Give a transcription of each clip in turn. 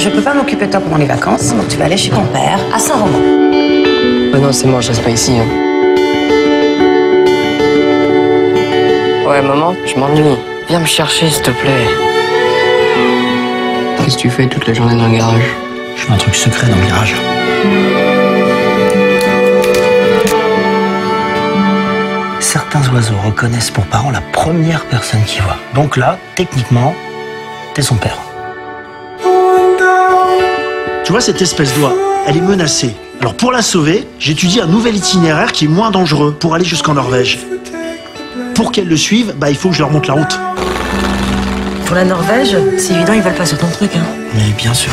Je peux pas m'occuper de toi pendant les vacances, donc tu vas aller chez ton père à Saint-Romain. Oh non, c'est mort, je reste pas ici. Hein. Ouais, maman, je m'ennuie. Viens me chercher, s'il te plaît. Qu'est-ce que tu fais toute la journée dans le garage? Je fais un truc secret dans le garage. Certains oiseaux reconnaissent pour parent la première personne qu'ils voient. Donc là, techniquement, t'es son père. Tu vois cette espèce d'oie, elle est menacée. Alors pour la sauver, j'étudie un nouvel itinéraire qui est moins dangereux pour aller jusqu'en Norvège. Pour qu'elle le suive, il faut que je leur montre la route. Pour la Norvège, c'est évident, ils veulent pas sur ton truc, hein. Mais bien sûr.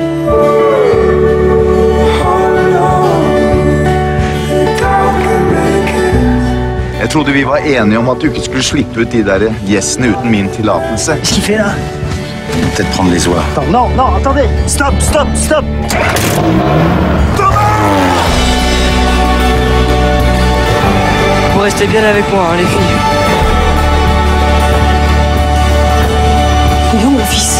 Jeg trodde vi var enige om at du ikke skulle slippe ut de der gjessene uten min tillatelse. Qu'est-ce qu'il fait là? Peut-être prendre les oies. Attends, non, non, attendez. Stop, stop, stop. Vous restez bien avec moi, hein, les filles. Il est où, mon fils?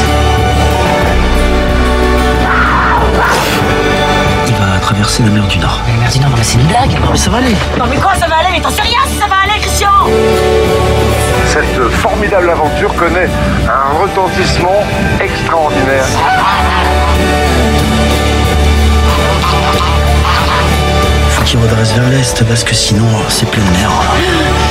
Il va traverser la mer du Nord. La mer du Nord, non, mais c'est une blague. Non mais ça va aller. Non, mais quoi, ça va aller? Mais t'en sais rien si ça va aller, Christian! Cette formidable aventure connaît un retentissement extraordinaire. Faut qu'il redresse vers l'est parce que sinon c'est pleine mer.